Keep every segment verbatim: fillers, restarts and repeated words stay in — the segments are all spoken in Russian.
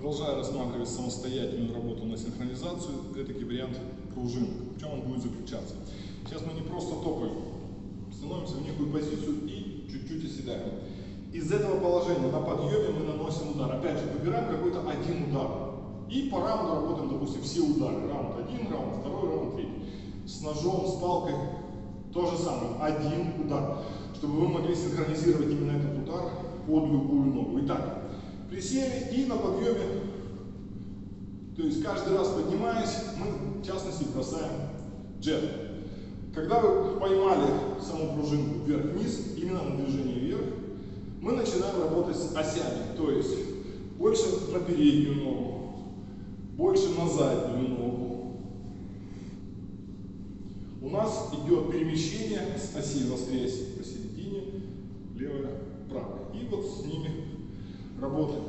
Продолжая рассматривать самостоятельную работу на синхронизацию, этакий вариант пружинок. В чем он будет заключаться? Сейчас мы не просто топаем, становимся в некую позицию и чуть-чуть оседаем. Из этого положения на подъеме мы наносим удар. Опять же, выбираем какой-то один удар. И по раунду работаем, допустим, все удары. Раунд один, раунд второй, раунд третий. С ножом, с палкой то же самое. Один удар. Чтобы вы могли синхронизировать именно этот удар под любую ногу. Итак, присели и на подъеме, то есть каждый раз поднимаясь, мы в частности бросаем джеб. Когда вы поймали саму пружинку вверх-вниз, именно на движение вверх, мы начинаем работать с осями, то есть больше на переднюю ногу, больше на заднюю ногу. У нас идет перемещение с оси воскресения посередине, левая, правая. И вот с ними работаем.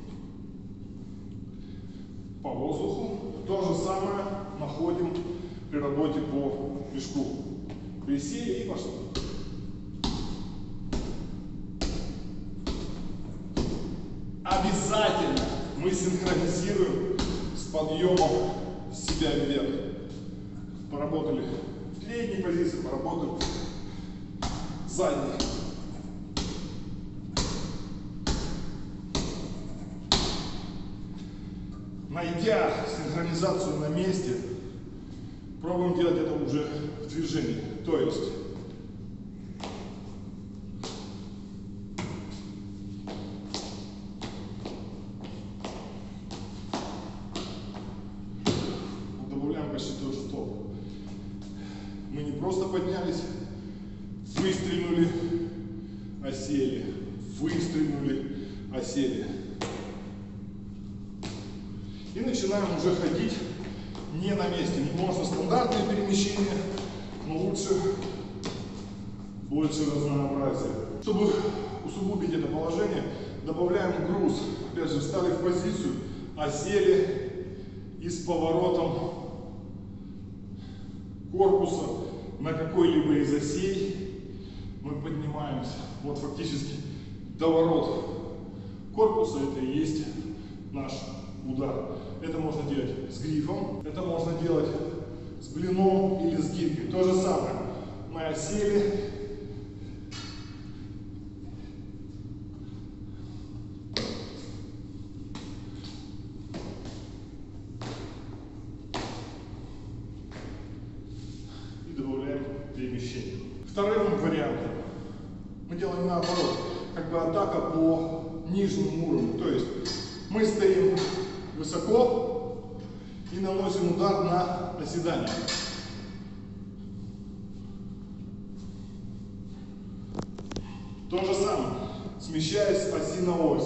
По воздуху то же самое находим при работе по мешку. Присели и пошли. Обязательно мы синхронизируем с подъемом себя вверх. Поработали в средней позиции, поработали в задней. Найдя синхронизацию на месте, пробуем делать это уже в движении. То есть добавляем почти тот же топ. Мы не просто поднялись, выстрелили, осели, выстрелили, осели. И начинаем уже ходить не на месте. Можно стандартные перемещения, но лучше больше разнообразия. Чтобы усугубить это положение, добавляем груз. Опять же, встали в позицию, осели и с поворотом корпуса на какой-либо из осей мы поднимаемся. Вот фактически доворот корпуса — это и есть наш удар. Это можно делать с грифом, это можно делать с блином или с гирькой. То же самое. Мы осели. И добавляем перемещение. Вторым вариантом мы делаем наоборот. Как бы атака по нижнему уровню. То есть мы стоим высоко и наносим удар на оседание. То же самое, смещаясь с оси на ось.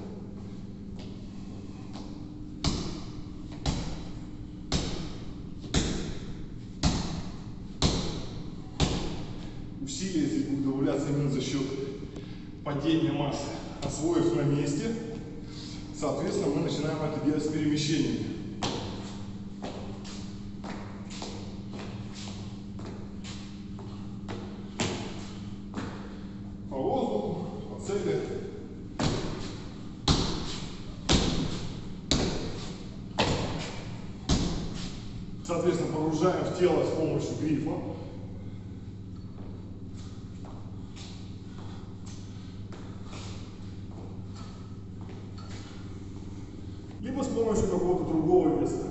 Усилие здесь будет добавляться именно за счет падения массы. Освоив на месте, соответственно, мы начинаем это делать с перемещениями. По воздуху, по цели. Соответственно, погружаем в тело с помощью грифа. Либо с помощью какого-то другого веса.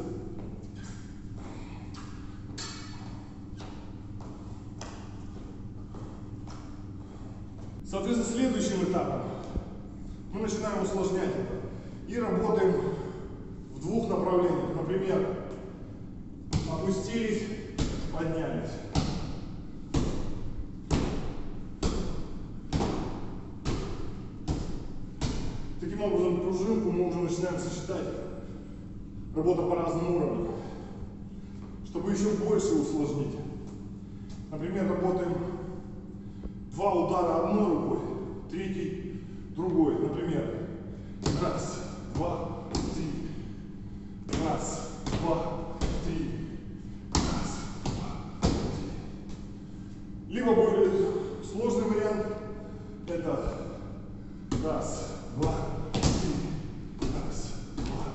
Соответственно, следующим этапом мы начинаем усложнять это и работаем в двух направлениях. Например, опустились, поднялись. Таким образом, пружинку мы уже начинаем сочетать. Работа по разным уровням. Чтобы еще больше усложнить. Например, работаем два удара одной рукой, третий другой. Например, раз, два, три. Раз, два, три. Раз, два, три. Либо более сложный вариант. Это раз, два, три. Раз, два,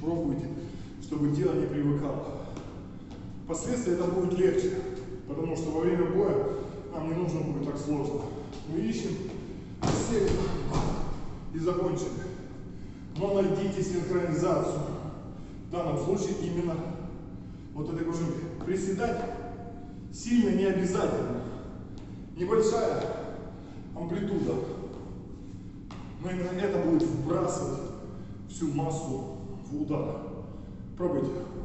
пробуйте, чтобы тело не привыкало. Впоследствии это будет легче, потому что во время боя нам не нужно будет так сложно. Мы ищем, сели и закончили. Но найдите синхронизацию. В данном случае именно вот этой пружинки. Приседать сильно не обязательно. Небольшая амплитуда. Но именно это будет вбрасывать всю массу в удар. Пробуйте.